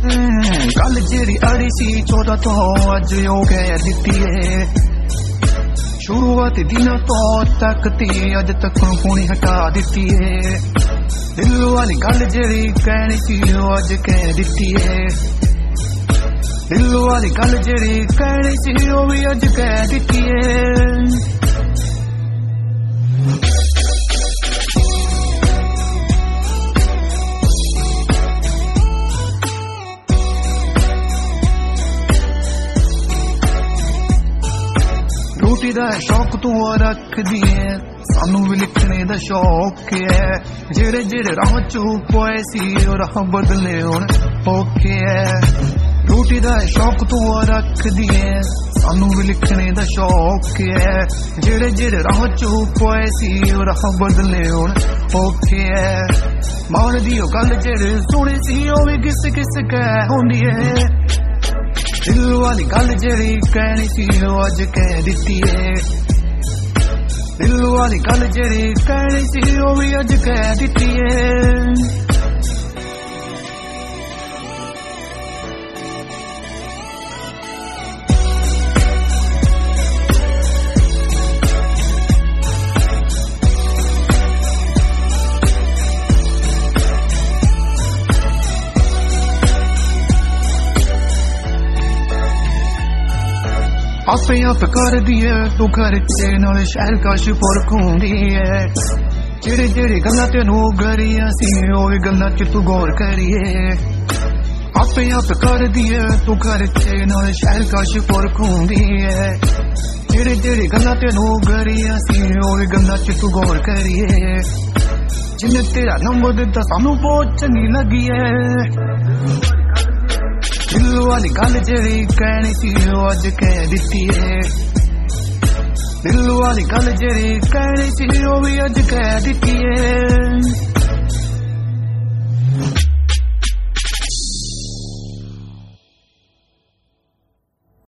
गल जेड़ी अड़ी सी 14 तो अज हो गया दिती है शुरुआत दिन तो तकती अज तक पुणी हटा दिती है दिल वाली गल जेड़ी कहनी सी अज कह दिती है दिल वाली गल जेड़ी कहनी सी वो भी अज कह दिती है रोटी दा शौक तू रख दिए सानू भी लिखने दा शौक है जेड़े जेड़े राह चू पोए सी राह बदले हुण ओके है रोटी दा शौक तू रख दिए सानू भी लिखने दा शौक है जेड़े जेड़े राह चू पोए सी राह बदले हुण ओके है मान दी गल जेड़े सुनी सी ओ भी किस किस कह होंदी है दिल वाली गल जेड़ी कहनी सी अज कह दिती है दिल वाली गल जेड़ी कहनी सी वो भी अज कह दिती है आपे आप कर दिए तू घर चे नाले शहर कश फर्क होंदी है जेड़े जेड़े गल्लां तेनू गरियां सी ओही गल्लां च तू गौर करिए आपे आप कर दिए तू घर चे नाले शहर कश फर्क होंदी है जेड़े जेड़े गल्लां तेनू गरियां सी ओही गल्लां च तू गौर करिए जिन्ने तेरा नंबर दिता सानू बहुत चंगी लगी है दिल वाली गल जेड़ी कहनी सी अज कह दिती है दिल वाली गल जेड़ी कहनी सी वो भी अज कह दिती है।